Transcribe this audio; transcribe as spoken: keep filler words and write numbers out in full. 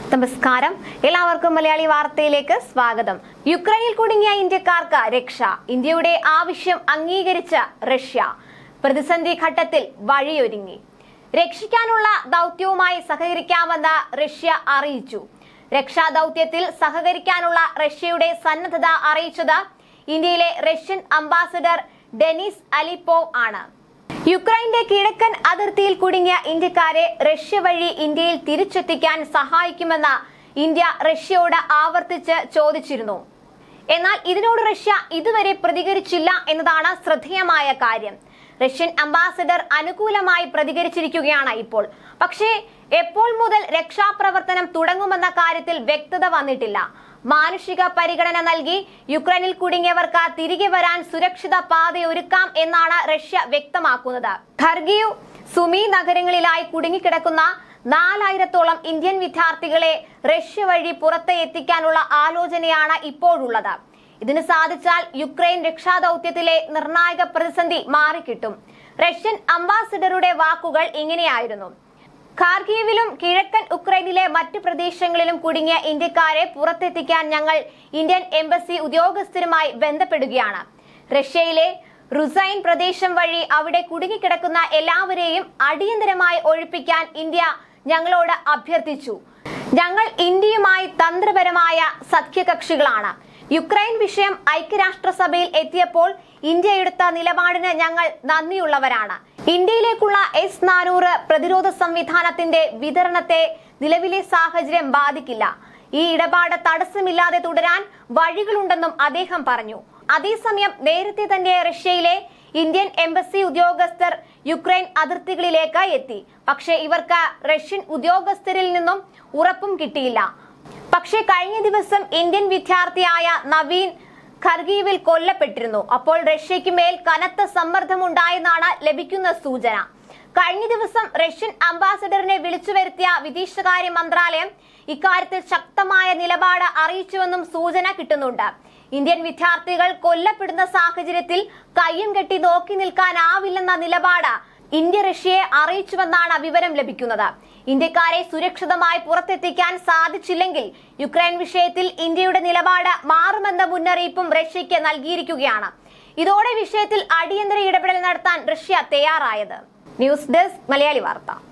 നമസ്കാരം, എല്ലാവർക്കും മലയാളി വാർത്തയിലേക്ക് സ്വാഗതം. യുക്രൈനിൽ കുടുങ്ങിയ ഇന്ത്യക്കാർക്ക് രക്ഷ. ഇന്ത്യയുടെ ആവശ്യം അംഗീകരിച്ച റഷ്യ. പ്രതിസന്ധി ഘട്ടത്തിൽ വഴിയൊരുങ്ങി. രക്ഷിക്കാനുള്ള ദൗത്യവുമായി സഹകരിക്കാമെന്ന് റഷ്യ അറിയിച്ചു. രക്ഷാ ദൗത്യത്തിൽ സഹകരിക്കാനുള്ള റഷ്യയുടെ സന്നദ്ധത അറിയിച്ചത് ഇന്ത്യയിലെ റഷ്യൻ അംബാസഡർ ഡെനിസ് അലിപ്പോവ് ആണ്. യുക്രൈന്റെ കിഴക്കൻ അതിർത്തിയിൽ കുടുങ്ങിയ ഇന്ത്യക്കാരെ റഷ്യ വഴി ഇന്ത്യയിൽ തിരിച്ചെത്തിക്കാൻ സഹായിക്കുമെന്ന് ഇന്ത്യ റഷ്യയോട് ആവർത്തിച്ച് ചോദിച്ചിരുന്നു. എന്നാൽ ഇതിനോട് റഷ്യ ഇതുവരെ പ്രതികരിച്ചില്ല എന്നതാണ് ശ്രദ്ധേയമായ കാര്യം. റഷ്യൻ അംബാസഡർ അനുകൂലമായി പ്രതികരിച്ചിരിക്കുകയാണ് ഇപ്പോൾ. പക്ഷേ എപ്പോൾ മുതൽ രക്ഷാപ്രവർത്തനം തുടങ്ങുമെന്ന കാര്യത്തിൽ വ്യക്തത വന്നിട്ടില്ല. മാനുഷിക പരിഗണന നൽകി യുക്രൈനിൽ കുടുങ്ങിയവർക്ക് തിരികെ വരാൻ സുരക്ഷിത പാതയൊരുക്കാം എന്നാണ് റഷ്യ വ്യക്തമാക്കുന്നത്. ഖർഗീവ്, സുമി നഗരങ്ങളിലായി കുടുങ്ങിക്കിടക്കുന്ന നാലായിരത്തോളം ഇന്ത്യൻ വിദ്യാർത്ഥികളെ റഷ്യ വഴി പുറത്ത് എത്തിക്കാനുള്ള ആലോചനയാണ് ഇപ്പോഴുള്ളത്. ഇതിന് സാധിച്ചാൽ യുക്രൈൻ രക്ഷാദൌത്യത്തിലെ നിർണായക പ്രതിസന്ധി മാറിക്കിട്ടും. റഷ്യൻ അംബാസഡറുടെ വാക്കുകൾ ഇങ്ങനെയായിരുന്നു: ഖാർഗീവിലും കിഴക്കൻ ഉക്രൈനിലെ മറ്റു പ്രദേശങ്ങളിലും കുടുങ്ങിയ ഇന്ത്യക്കാരെ പുറത്തെത്തിക്കാൻ ഞങ്ങൾ ഇന്ത്യൻ എംബസി ഉദ്യോഗസ്ഥരുമായി ബന്ധപ്പെടുകയാണ്. റഷ്യയിലെ റുസൈൻ പ്രദേശം വഴി അവിടെ കുടുങ്ങിക്കിടക്കുന്ന എല്ലാവരെയും അടിയന്തരമായി ഒഴിപ്പിക്കാൻ ഇന്ത്യ ഞങ്ങളോട് അഭ്യർത്ഥിച്ചു. ഞങ്ങൾ ഇന്ത്യയുമായി തന്ത്രപരമായ സഖ്യകക്ഷികളാണ്. യുക്രൈൻ വിഷയം ഐക്യരാഷ്ട്രസഭയിൽ എത്തിയപ്പോൾ ഇന്ത്യ എടുത്ത നിലപാടിന് ഞങ്ങൾ നന്ദിയുള്ളവരാണ്. ഇന്ത്യയിലേക്കുള്ള എസ് നാനൂറ് പ്രതിരോധ സംവിധാനത്തിന്റെ വിതരണത്തെ നിലവിലെ സാഹചര്യം ബാധിക്കില്ല. ഈ ഇടപാട് തടസ്സമില്ലാതെ തുടരാൻ വഴികളുണ്ടെന്നും അദ്ദേഹം പറഞ്ഞു. അതേസമയം നേരത്തെ തന്നെ റഷ്യയിലെ ഇന്ത്യൻ എംബസി ഉദ്യോഗസ്ഥർ യുക്രൈൻ അതിർത്തികളിലേക്ക് എത്തി. പക്ഷേ ഇവർക്ക് റഷ്യൻ ഉദ്യോഗസ്ഥരിൽ നിന്നും ഉറപ്പും കിട്ടിയില്ല. പക്ഷേ കഴിഞ്ഞ ദിവസം ഇന്ത്യൻ വിദ്യാർത്ഥിയായ നവീൻ ഖർഗീവിൽ കൊല്ലപ്പെട്ടിരുന്നു. അപ്പോൾ റഷ്യയ്ക്ക് മേൽ കനത്ത സമ്മർദ്ദമുണ്ടായെന്നാണ് ലഭിക്കുന്ന സൂചന. കഴിഞ്ഞ ദിവസം റഷ്യൻ അംബാസഡറിനെ വിളിച്ചു വരുത്തിയ വിദേശകാര്യ മന്ത്രാലയം ഇക്കാര്യത്തിൽ ശക്തമായ നിലപാട് അറിയിച്ചുവെന്നും സൂചന കിട്ടുന്നുണ്ട്. ഇന്ത്യൻ വിദ്യാർത്ഥികൾ കൊല്ലപ്പെടുന്ന സാഹചര്യത്തിൽ കയ്യും കെട്ടി നോക്കി നിൽക്കാനാവില്ലെന്ന നിലപാട് ഇന്ത്യ റഷ്യയെ അറിയിച്ചുവെന്നാണ് വിവരം ലഭിക്കുന്നത്. ഇന്ത്യക്കാരെ സുരക്ഷിതമായി പുറത്തെത്തിക്കാൻ സാധിച്ചില്ലെങ്കിൽ യുക്രൈൻ വിഷയത്തിൽ ഇന്ത്യയുടെ നിലപാട് മാറുമെന്ന മുന്നറിയിപ്പും റഷ്യയ്ക്ക് നൽകിയിരിക്കുകയാണ്. ഇതോടെ വിഷയത്തിൽ അടിയന്തര ഇടപെടൽ നടത്താൻ റഷ്യ തയ്യാറായത്. ന്യൂസ് ഡെസ്ക് മലയാളി വാർത്ത.